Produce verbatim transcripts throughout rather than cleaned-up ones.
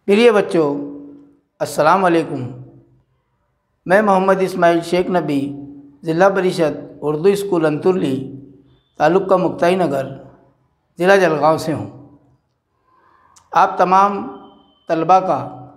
प्रिय बच्चों, अस्सलाम वालेकुम। मैं मोहम्मद इस्माइल शेख नबी ज़िला परिषद उर्दू स्कूल अंतुर्ली, तालुका मुक्ताई नगर, ज़िला जलगांव से हूँ। आप तमाम तलबा का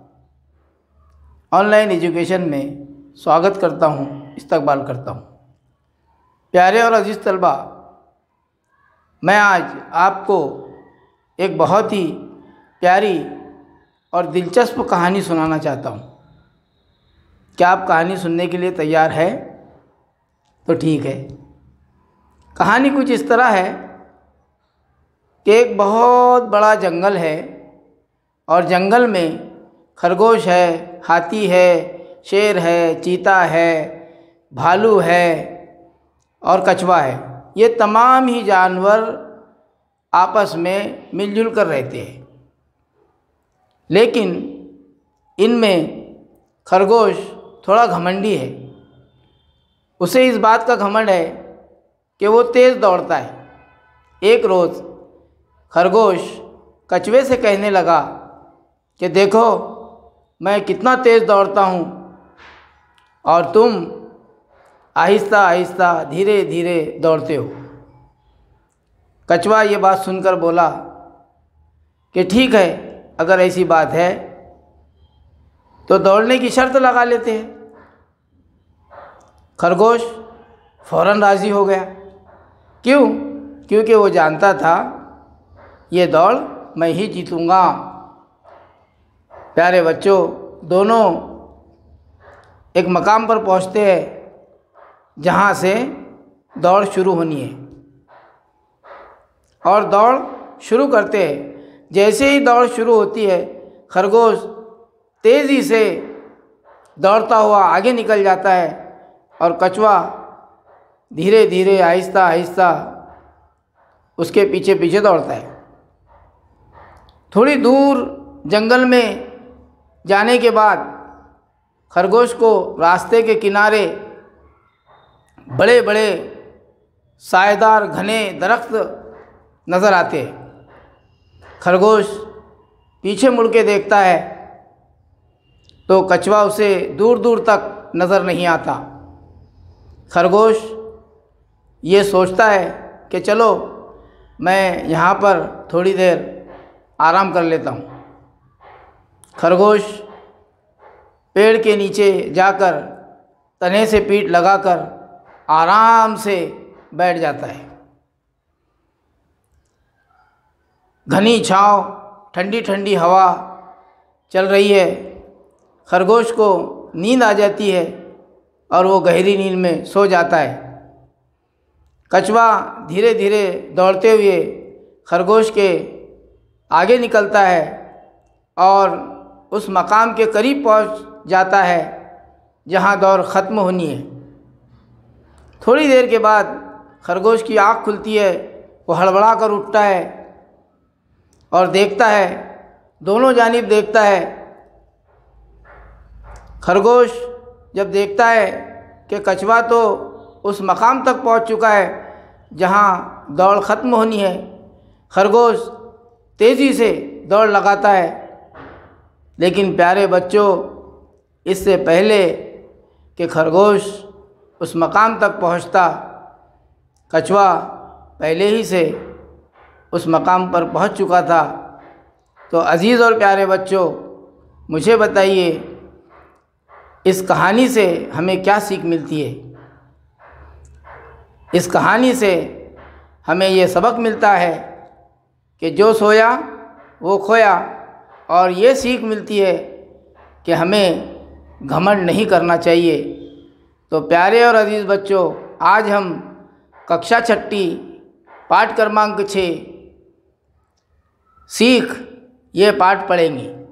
ऑनलाइन एजुकेशन में स्वागत करता हूँ, इस्तकबाल करता हूँ। प्यारे और अजीज़ तलबा, मैं आज आपको एक बहुत ही प्यारी और दिलचस्प कहानी सुनाना चाहता हूँ। क्या आप कहानी सुनने के लिए तैयार है? तो ठीक है। कहानी कुछ इस तरह है कि एक बहुत बड़ा जंगल है और जंगल में खरगोश है, हाथी है, शेर है, चीता है, भालू है और कछुआ है। ये तमाम ही जानवर आपस में मिलजुल कर रहते हैं। लेकिन इनमें खरगोश थोड़ा घमंडी है। उसे इस बात का घमंड है कि वो तेज़ दौड़ता है। एक रोज़ खरगोश कछुए से कहने लगा कि देखो, मैं कितना तेज़ दौड़ता हूँ और तुम आहिस्ता आहिस्ता धीरे धीरे दौड़ते हो। कछुआ ये बात सुनकर बोला कि ठीक है, अगर ऐसी बात है तो दौड़ने की शर्त लगा लेते हैं। खरगोश फ़ौरन राज़ी हो गया। क्यों? क्योंकि वो जानता था ये दौड़ मैं ही जीतूँगा। प्यारे बच्चों, दोनों एक मकाम पर पहुँचते हैं जहाँ से दौड़ शुरू होनी है और दौड़ शुरू करते हैं। जैसे ही दौड़ शुरू होती है, खरगोश तेज़ी से दौड़ता हुआ आगे निकल जाता है और कछुआ धीरे धीरे आहिस्ता आहिस्ता उसके पीछे पीछे दौड़ता है। थोड़ी दूर जंगल में जाने के बाद खरगोश को रास्ते के किनारे बड़े बड़े साएदार घने दरख्त नज़र आते हैं। खरगोश पीछे मुड़ के देखता है तो कछुआ उसे दूर दूर तक नज़र नहीं आता। खरगोश ये सोचता है कि चलो मैं यहाँ पर थोड़ी देर आराम कर लेता हूँ। खरगोश पेड़ के नीचे जाकर तने से पीठ लगाकर आराम से बैठ जाता है। घनी छाँव, ठंडी ठंडी हवा चल रही है। खरगोश को नींद आ जाती है और वो गहरी नींद में सो जाता है। कछुआ धीरे धीरे दौड़ते हुए खरगोश के आगे निकलता है और उस मकाम के करीब पहुंच जाता है जहां दौड़ ख़त्म होनी है। थोड़ी देर के बाद खरगोश की आँख खुलती है। वो हड़बड़ा कर उठता है और देखता है, दोनों जानिब देखता है। खरगोश जब देखता है कि कछुआ तो उस मकाम तक पहुंच चुका है जहां दौड़ ख़त्म होनी है, खरगोश तेज़ी से दौड़ लगाता है। लेकिन प्यारे बच्चों, इससे पहले कि खरगोश उस मकाम तक पहुंचता, कछुआ पहले ही से उस मकाम पर पहुंच चुका था। तो अज़ीज़ और प्यारे बच्चों, मुझे बताइए, इस कहानी से हमें क्या सीख मिलती है? इस कहानी से हमें ये सबक मिलता है कि जो सोया वो खोया, और ये सीख मिलती है कि हमें घमंड नहीं करना चाहिए। तो प्यारे और अज़ीज़ बच्चों, आज हम कक्षा छठी पाठ क्रमांक छः सीख ये पाठ पढ़ेंगे।